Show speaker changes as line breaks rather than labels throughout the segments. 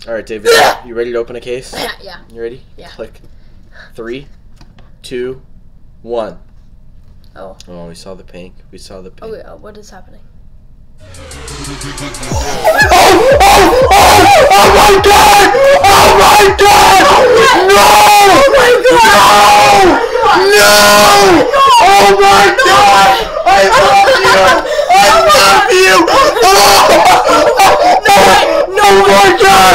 All right, David, you ready to open a case?
Yeah.
You ready?
Yeah.
Click. 3, 2, 1.
Oh.
Oh, we saw the pink. We saw the pink.
Oh, yeah. What is happening?
Oh my god! Oh my god! No! Oh my god! No! Oh my god! I love you! I love you! Oh my god!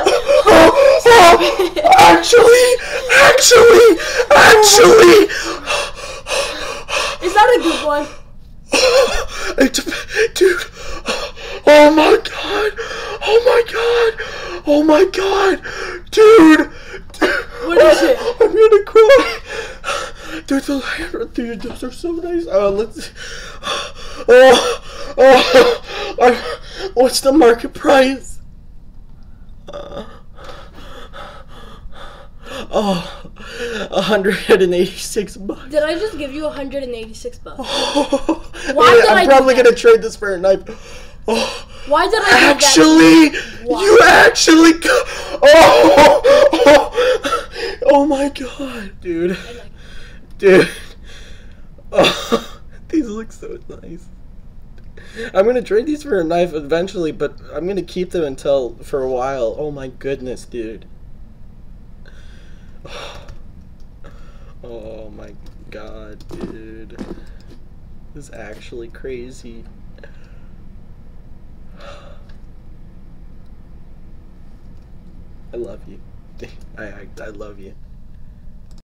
Actually!
Is that a good one?
Dude! Oh my god! Oh my god! Oh my god! Dude!
What is it?
I'm gonna cry! Dude, dude, those are so nice. Let's. What's the market price? $186.
Did I just give you $186?
I'm probably gonna trade this for a knife.
Why did I do
that? You actually. Oh my god, dude. Oh, these look so nice. I'm gonna trade these for a knife eventually, but I'm gonna keep them for a while. Oh my goodness, dude. Oh my god, dude. This is actually crazy. I love you. I love you.